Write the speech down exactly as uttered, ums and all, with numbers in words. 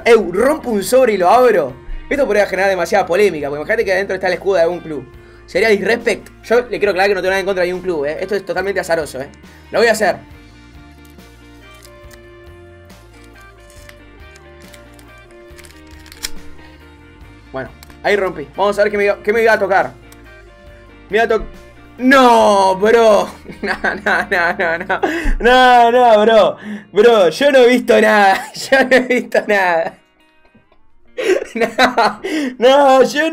Eu, rompo un sobre y lo abro. Esto podría generar demasiada polémica, porque imagínate que adentro está el escudo de algún club. Sería disrespect. Yo le quiero aclarar que no tengo nada en contra de ningún club, eh. Esto es totalmente azaroso, eh. Lo voy a hacer. Bueno, ahí rompí. Vamos a ver qué me, qué me iba a tocar. Me iba a tocar... No, bro. No, no, no, no, no. No, no, bro. Bro, yo no he visto nada. Yo no he visto nada. No, no, yo